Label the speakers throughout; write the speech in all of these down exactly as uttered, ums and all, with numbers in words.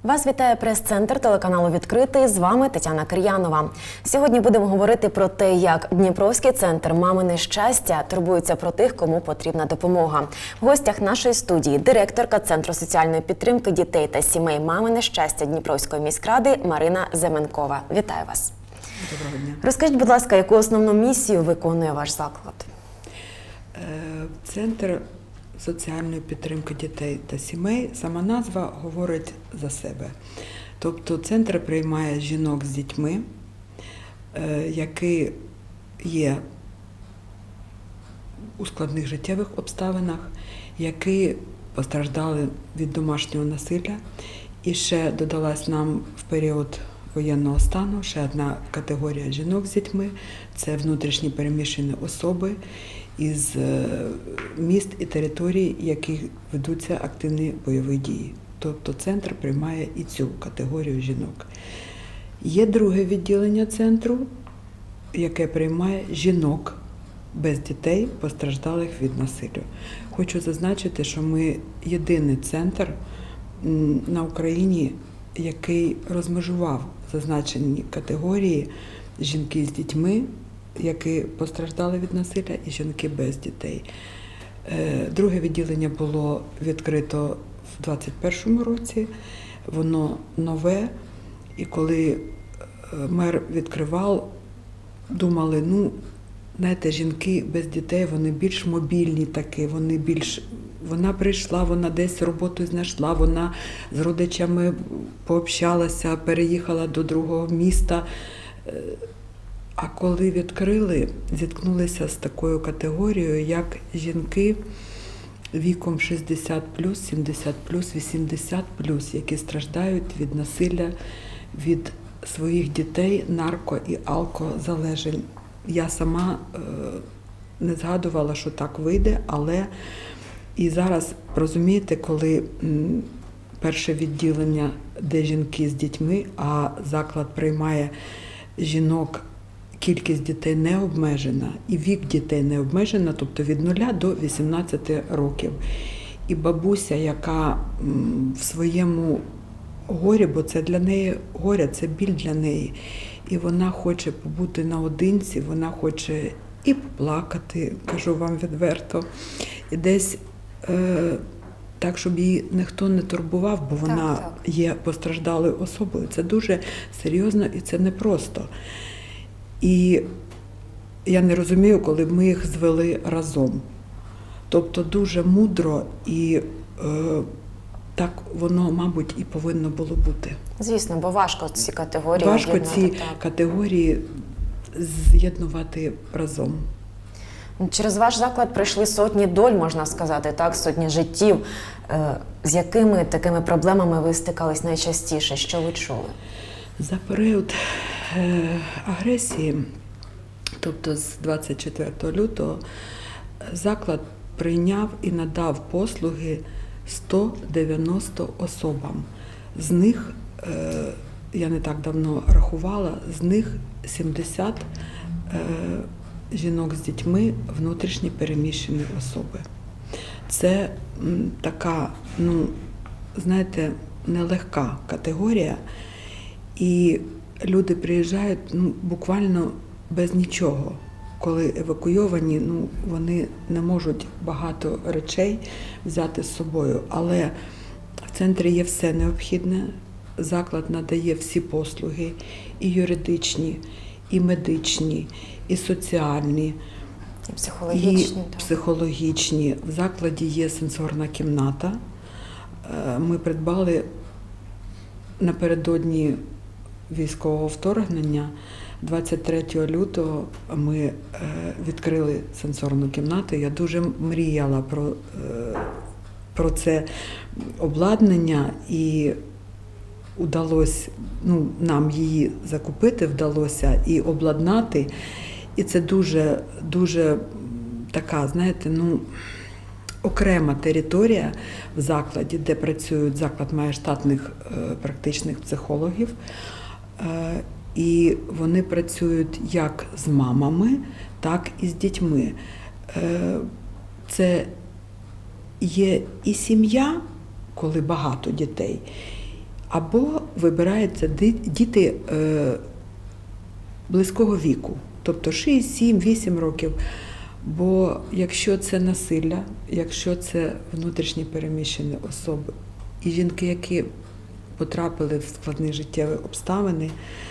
Speaker 1: Вас вітає прес-центр телеканалу «Відкритий». З вами Тетяна Кир'янова. Сьогодні будемо говорити про те, як Дніпровський центр «Мамине щастя» турбується про тих, кому потрібна допомога. В гостях нашої студії директорка Центру соціальної підтримки дітей та сімей «Мамине щастя» Дніпровської міськради Марина Земенкова. Вітаю вас.
Speaker 2: Доброго дня.
Speaker 1: Розкажіть, будь ласка, яку основну місію виконує ваш заклад?
Speaker 2: Центр соціальної підтримки дітей та сімей, сама назва говорить за себе. Тобто центр приймає жінок з дітьми, які є у складних життєвих обставинах, які постраждали від домашнього насилля. І ще додалась нам в період воєнного стану ще одна категорія жінок з дітьми – це внутрішні переміщені особи із міст і територій, в яких ведуться активні бойові дії. Тобто центр приймає і цю категорію жінок. Є друге відділення центру, яке приймає жінок без дітей, постраждалих від насилля. Хочу зазначити, що ми єдиний центр на Україні, який розмежував зазначені категорії жінки з дітьми, які постраждали від насилля, і жінки без дітей. Друге відділення було відкрито в двадцять першому році, воно нове, і коли мер відкривав, думали, ну, знаєте, жінки без дітей, вони більш мобільні такі, вони більш... Вона прийшла, вона десь роботу знайшла, вона з родичами пообщалася, переїхала до другого міста. А коли відкрили, зіткнулися з такою категорією, як жінки віком шістдесят плюс, сімдесят плюс, вісімдесят плюс, які страждають від насилля, від своїх дітей, нарко- і алкозалежень. Я сама е, не згадувала, що так вийде, але і зараз, розумієте, коли м, перше відділення, де жінки з дітьми, а заклад приймає жінок, кількість дітей не обмежена, і вік дітей не обмежена, тобто від нуля до вісімнадцяти років. І бабуся, яка в своєму горі, бо це для неї горя, це біль для неї, і вона хоче побути наодинці, вона хоче і поплакати, кажу вам відверто, і десь е, так, щоб її ніхто не турбував, бо вона так, так. є постраждалою особою. Це дуже серйозно і це непросто. І я не розумію, коли ми їх звели разом. Тобто дуже мудро і е, так воно, мабуть, і повинно було бути.
Speaker 1: Звісно, бо важко ці категорії
Speaker 2: Важко ці
Speaker 1: так.
Speaker 2: категорії з'єднувати разом.
Speaker 1: Через ваш заклад прийшли сотні доль, можна сказати, так, сотні життів. З якими такими проблемами ви стикались найчастіше? Що ви чули?
Speaker 2: За період агресії, тобто з двадцять четвертого лютого, заклад прийняв і надав послуги сто дев'яносто особам. З них, я не так давно рахувала, з них сімдесят жінок з дітьми, внутрішні переміщені особи. Це така, ну, знаєте, нелегка категорія, і люди приїжджають ну, буквально без нічого. Коли евакуйовані, ну, вони не можуть багато речей взяти з собою. Але в центрі є все необхідне, заклад надає всі послуги, і юридичні, і медичні, і соціальні,
Speaker 1: і психологічні.
Speaker 2: І психологічні. В закладі є сенсорна кімната. Ми придбали напередодні військового вторгнення, двадцять третього лютого ми відкрили сенсорну кімнату. Я дуже мріяла про, про це обладнання і удалось, ну, нам її закупити вдалося і обладнати. І це дуже, дуже така, знаєте, ну, окрема територія в закладі, де працюють, заклад має штатних практичних психологів. І вони працюють як з мамами, так і з дітьми. Це є і сім'я, коли багато дітей, або вибираються діти е, близького віку, тобто шість, сім, вісім років. Бо якщо це насилля, якщо це внутрішні переміщені особи і жінки, які потрапили в складні життєві обставини,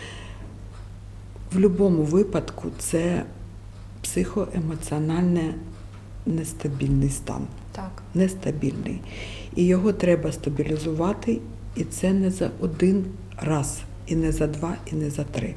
Speaker 2: в будь-якому випадку це психоемоціональний нестабільний стан.
Speaker 1: Так.
Speaker 2: Нестабільний. І його треба стабілізувати, і це не за один раз, і не за два, і не за три.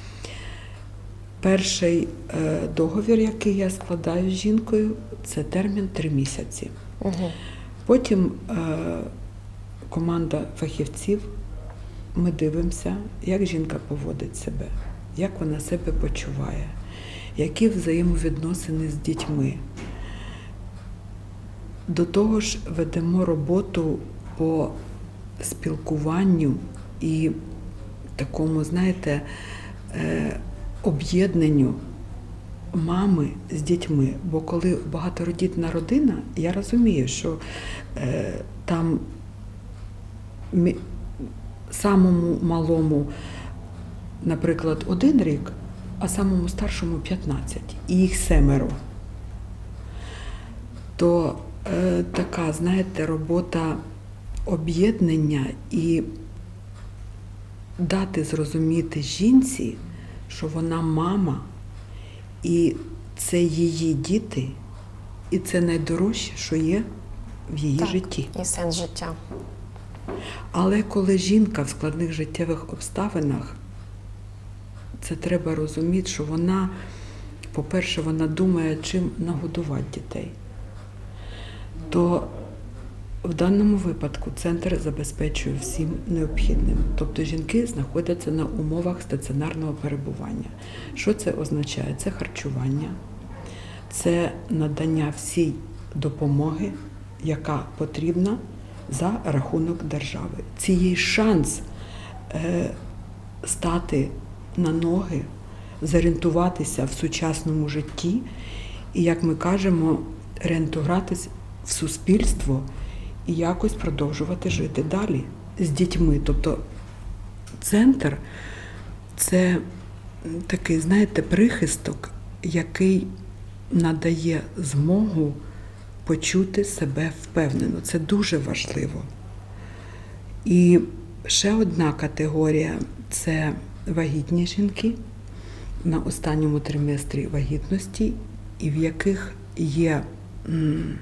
Speaker 2: Перший е, договір, який я складаю з жінкою, це термін три місяці.
Speaker 1: Угу.
Speaker 2: Потім е, команда фахівців, ми дивимося, як жінка поводить себе, як вона себе почуває, які взаємовідносини з дітьми. До того ж, ведемо роботу по спілкуванню і такому, знаєте, е, об'єднанню мами з дітьми. Бо коли багатородітна родина, я розумію, що е, там мі, самому малому, наприклад, один рік, а самому старшому п'ятнадцять, і їх семеро. То е, така, знаєте, робота об'єднання і дати зрозуміти жінці, що вона мама, і це її діти, і це найдорожче, що є в її
Speaker 1: так,
Speaker 2: житті.
Speaker 1: І сенс життя.
Speaker 2: Але коли жінка в складних життєвих обставинах, це треба розуміти, що вона, по-перше, вона думає, чим нагодувати дітей. То в даному випадку центр забезпечує всім необхідним. Тобто жінки знаходяться на умовах стаціонарного перебування. Що це означає? Це харчування, це надання всій допомоги, яка потрібна за рахунок держави. Це є шанс е, стати на ноги, зорієнтуватися в сучасному житті і, як ми кажемо, реінтегруватися в суспільство і якось продовжувати жити далі з дітьми. Тобто центр – це такий, знаєте, прихисток, який надає змогу почути себе впевнено. Це дуже важливо. І ще одна категорія – це вагітні жінки на останньому триместрі вагітності, і в яких є м,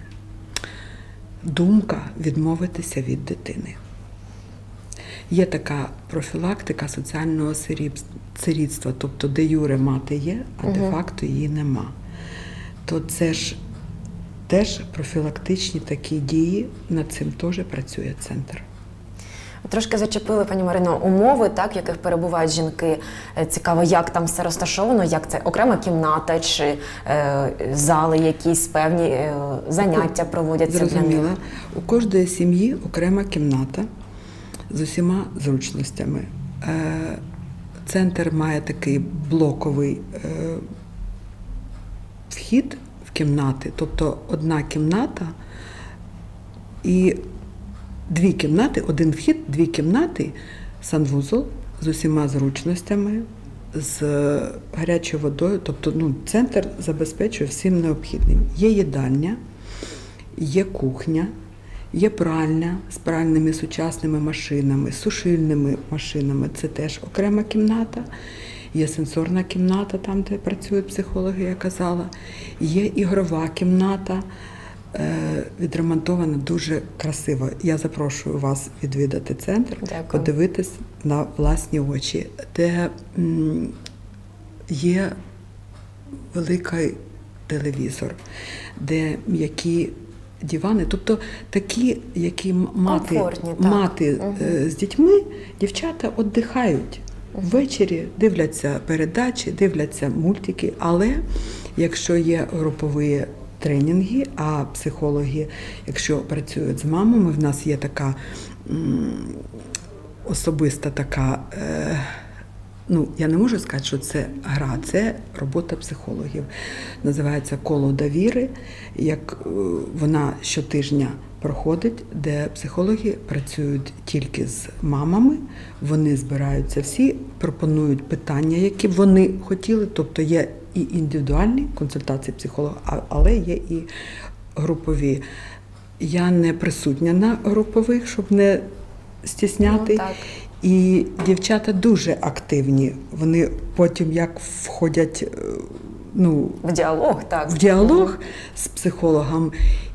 Speaker 2: думка відмовитися від дитини. Є така профілактика соціального сирітства, тобто де юре мати є, а де факто її нема. То це ж теж профілактичні такі дії, над цим теж працює центр.
Speaker 1: Трошки зачепили, пані Марино, умови, так, в яких перебувають жінки. Цікаво, як там все розташовано, як це окрема кімната чи е, зали якісь певні е, заняття проводяться для них?
Speaker 2: Зрозуміло. У кожної сім'ї окрема кімната з усіма зручностями. Е, центр має такий блоковий е, вхід в кімнати, тобто одна кімната і дві кімнати, один вхід, дві кімнати, санвузол з усіма зручностями, з гарячою водою. Тобто ну, центр забезпечує всім необхідним. Є їдальня, є кухня, є пральня з пральними сучасними машинами, сушильними машинами. Це теж окрема кімната. Є сенсорна кімната, там, де працюють психологи, я казала. Є ігрова кімната, відремонтована дуже красиво. Я запрошую вас відвідати центр,
Speaker 1: Дякую.
Speaker 2: Подивитись на власні очі, де м, є великий телевізор, де м'які дивани, тобто такі, які мати, мати
Speaker 1: угу.
Speaker 2: з дітьми, дівчата віддихають. Угу. Ввечері дивляться передачі, дивляться мультики, але якщо є групові тренінги, а психологи, якщо працюють з мамами, в нас є така м, особиста така е, ну, я не можу сказати, що це гра, це робота психологів. Називається «Коло довіри», як е, вона щотижня проходить, де психологи працюють тільки з мамами, вони збираються всі, пропонують питання, які б вони хотіли, тобто є і індивідуальні консультації психолога, а- але є і групові. Я не присутня на групових, щоб не стісняти.
Speaker 1: Ну, так.
Speaker 2: І дівчата дуже активні. Вони потім як входять е, ну,
Speaker 1: В діалог, так.
Speaker 2: в діалог з психологом.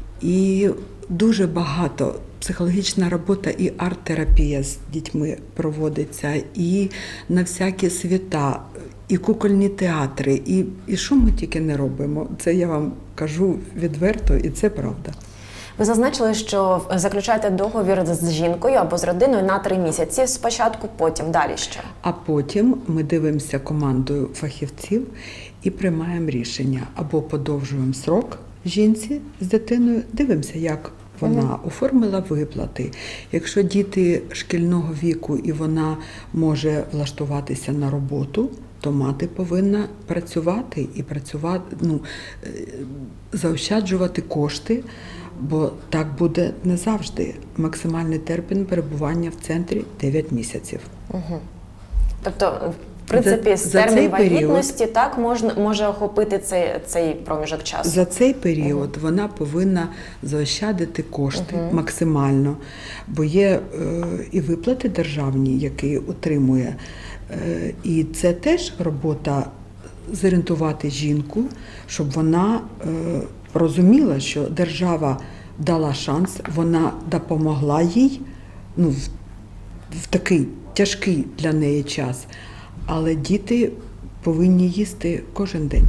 Speaker 2: І дуже багато психологічна робота і арт-терапія з дітьми проводиться, і на всякі свята, і кукольні театри, і, і що ми тільки не робимо. Це я вам кажу відверто, і це правда.
Speaker 1: Ви зазначили, що заключаєте договір з жінкою або з родиною на три місяці спочатку, потім далі що?
Speaker 2: А потім ми дивимося командою фахівців і приймаємо рішення. Або подовжуємо срок жінці з дитиною, дивимося, як вона
Speaker 1: Мгм.
Speaker 2: оформила виплати. Якщо діти шкільного віку і вона може влаштуватися на роботу, то мати повинна працювати і працювати, ну, е, заощаджувати кошти, бо так буде не завжди. Максимальний термін перебування в центрі дев'ять місяців.
Speaker 1: Угу. Тобто, в принципі,
Speaker 2: За-
Speaker 1: з
Speaker 2: за
Speaker 1: термін
Speaker 2: цей період-
Speaker 1: вагітності так можна може охопити цей, цей проміжок часу.
Speaker 2: За цей період вона повинна заощадити кошти максимально, бо є е, і виплати державні, які отримує. Е, і це теж робота зорієнтувати жінку, щоб вона е, розуміла, що держава дала шанс, вона допомогла їй ну, в, в такий тяжкий для неї час. Але діти повинні їсти кожен день.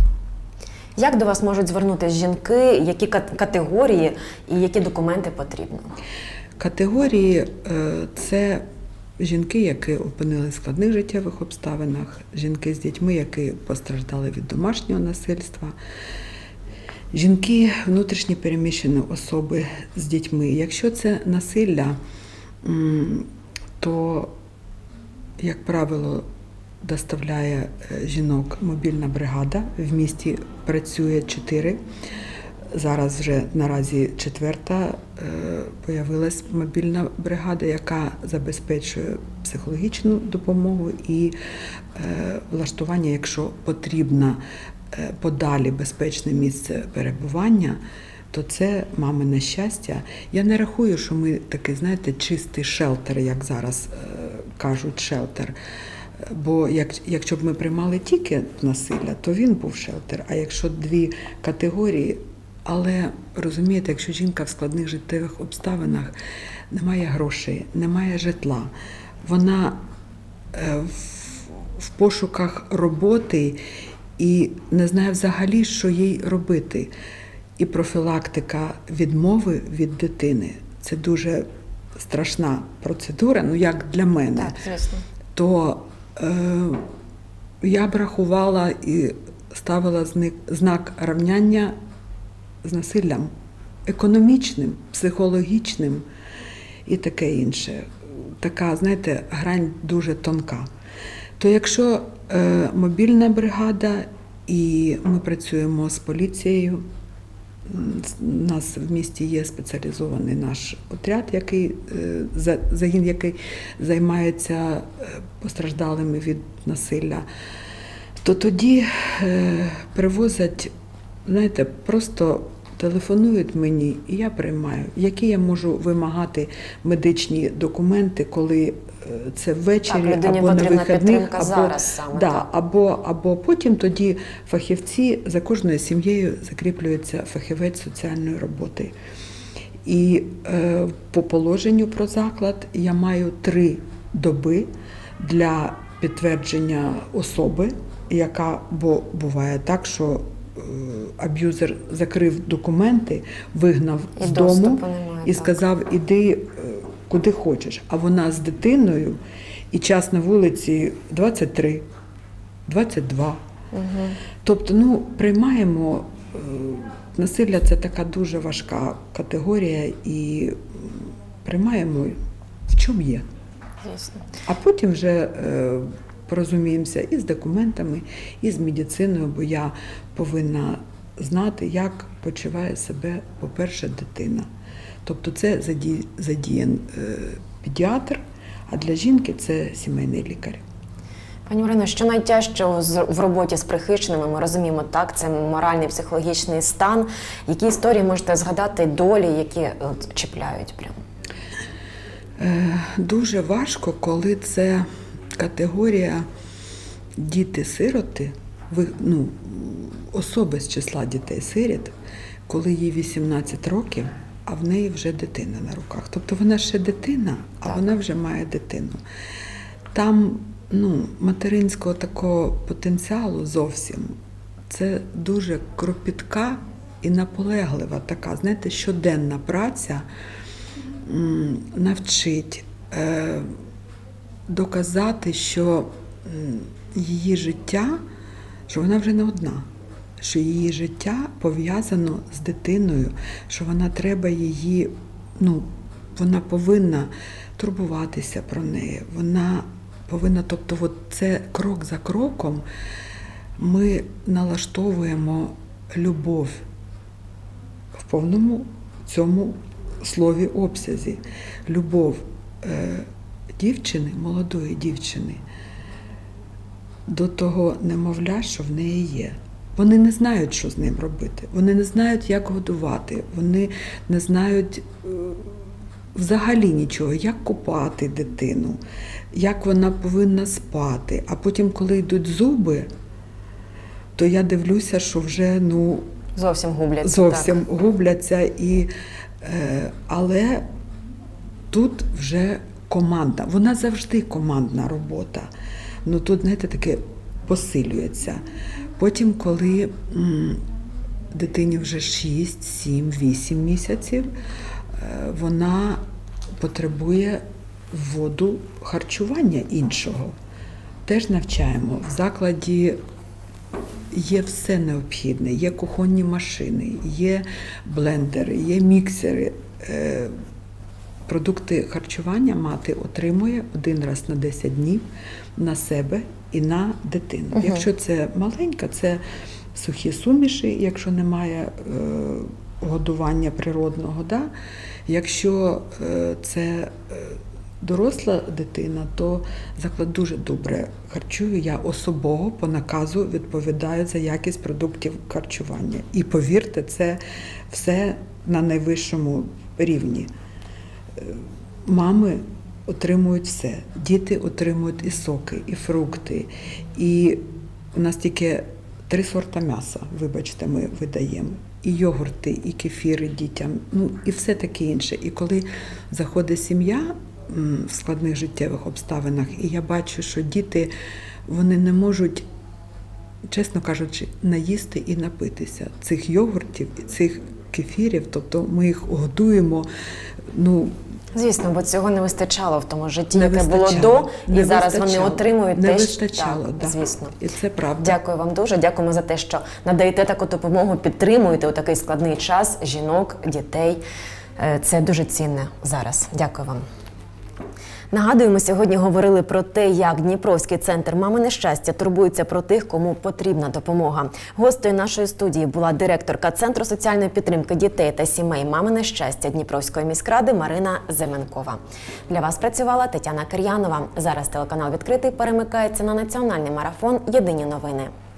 Speaker 1: Як до вас можуть звернутися жінки, які кат- категорії і які документи потрібно?
Speaker 2: Категорії е, – це жінки, які опинилися в складних життєвих обставинах, жінки з дітьми, які постраждали від домашнього насильства, жінки, внутрішньо переміщені особи з дітьми. Якщо це насилля, м, то, як правило, доставляє е, жінок мобільна бригада. В місті працює чотири. Зараз вже наразі четверта е, появилась мобільна бригада, яка забезпечує психологічну допомогу і е, влаштування, якщо потрібно е, подалі безпечне місце перебування, то це мамине щастя. Я не рахую, що ми такий, знаєте, чистий шелтер, як зараз е, кажуть, шелтер. Бо як, якщо б ми приймали тільки насилля, то він був шелтер. А якщо дві категорії, але розумієте, якщо жінка в складних життєвих обставинах, немає грошей, немає житла, вона е, в, в пошуках роботи і не знає взагалі, що їй робити. І профілактика відмови від дитини – це дуже страшна процедура, ну як для мене.
Speaker 1: Так, звісно.
Speaker 2: То е, я б рахувала і ставила зник- знак рівняння з насиллям економічним, психологічним і таке інше. Така, знаєте, грань дуже тонка. То якщо е, мобільна бригада і ми працюємо з поліцією, у нас в місті є спеціалізований наш отряд, який, е, за- загін, який займається е, постраждалими від насилля, то тоді е, привозять, знаєте, просто телефонують мені, і я приймаю. Які я можу вимагати медичні документи, коли е, це ввечері
Speaker 1: Так, людині
Speaker 2: або на
Speaker 1: потрібна
Speaker 2: вихідних,
Speaker 1: підтримка
Speaker 2: або,
Speaker 1: зараз саме,
Speaker 2: да,
Speaker 1: так.
Speaker 2: або, або потім тоді фахівці, за кожною сім'єю закріплюється фахівець соціальної роботи. І е, по положенню про заклад я маю три доби для підтвердження особи, яка, бо буває так, що е, аб'юзер закрив документи, вигнав
Speaker 1: І
Speaker 2: з
Speaker 1: доступу
Speaker 2: дому
Speaker 1: немає,
Speaker 2: і
Speaker 1: так.
Speaker 2: сказав, іди е, куди хочеш. А вона з дитиною, і час на вулиці двадцять три, двадцять два.
Speaker 1: Угу.
Speaker 2: Тобто, ну, приймаємо, е, насилля – це така дуже важка категорія, і м, приймаємо в чому є.
Speaker 1: Звісно.
Speaker 2: А потім вже е, порозуміємося і з документами, і з медициною, бо я повинна знати, як почуває себе, по-перше, дитина. Тобто це задіян педіатр, а для жінки це сімейний лікар.
Speaker 1: Пані Марино, що найтяжче в роботі з прихищеними, ми розуміємо, так, це моральний, психологічний стан. Які історії можете згадати, долі, які от, чіпляють прямо?
Speaker 2: Дуже важко, коли це категорія діти-сироти, ну, особи з числа дітей-сиріт, коли їй вісімнадцять років, а в неї вже дитина на руках. Тобто вона ще дитина, а так. Вона вже має дитину. Там ну, материнського такого потенціалу зовсім. Це дуже кропітка і наполеглива така, знаєте, щоденна праця м, навчить е, доказати, що м, її життя, що вона вже не одна, що її життя пов'язано з дитиною, що вона треба її, ну, вона повинна турбуватися про неї, вона повинна, тобто от це крок за кроком ми налаштовуємо любов в повному цьому слові обсязі. Любов е, дівчини, молодої дівчини, до того немовля, що в неї є. Вони не знають, що з ним робити, вони не знають, як годувати, вони не знають е, взагалі нічого, як купати дитину, як вона повинна спати. А потім, коли йдуть зуби, то я дивлюся, що вже, ну,
Speaker 1: зовсім губляться.
Speaker 2: Зовсім
Speaker 1: так.
Speaker 2: губляться. І, е, але тут вже команда. Вона завжди командна робота. Ну тут, знаєте, таке посилюється. Потім, коли м, дитині вже шість, сім, вісім місяців, е, вона потребує вводу харчування іншого. Теж навчаємо. В закладі є все необхідне. Є кухонні машини, є блендери, є міксери. Е, продукти харчування мати отримує один раз на десять днів на себе і на дитину. Угу. Якщо це маленька, це сухі суміші, якщо немає е, годування природного. Да? Якщо е, це е, доросла дитина, то заклад дуже добре харчує. Я особово по наказу відповідаю за якість продуктів харчування. І повірте, це все на найвищому рівні. Мами отримують все. Діти отримують і соки, і фрукти. І у нас тільки три сорта м'яса, вибачте, ми видаємо. І йогурти, і кефіри дітям, ну і все таке інше. І коли заходить сім'я в складних життєвих обставинах, і я бачу, що діти, вони не можуть, чесно кажучи, наїсти і напитися цих йогуртів, і цих кефірів, тобто ми їх годуємо, ну,
Speaker 1: звісно, бо цього не вистачало в тому житті,
Speaker 2: не
Speaker 1: яке було до, і
Speaker 2: не
Speaker 1: зараз вони отримують
Speaker 2: не
Speaker 1: те,
Speaker 2: вистачало,
Speaker 1: так,
Speaker 2: да.
Speaker 1: звісно.
Speaker 2: І це правда.
Speaker 1: Дякую вам дуже, дякуємо за те, що надаєте таку допомогу, підтримуєте у такий складний час жінок, дітей. Це дуже цінне зараз. Дякую вам. Нагадуємо, сьогодні говорили про те, як Дніпровський центр «Мамине щастя» турбується про тих, кому потрібна допомога. Гостею нашої студії була директорка Центру соціальної підтримки дітей та сімей «Мамине щастя» Дніпровської міськради Марина Зименкова. Для вас працювала Тетяна Кир'янова. Зараз телеканал «Відкритий» перемикається на національний марафон «Єдині новини».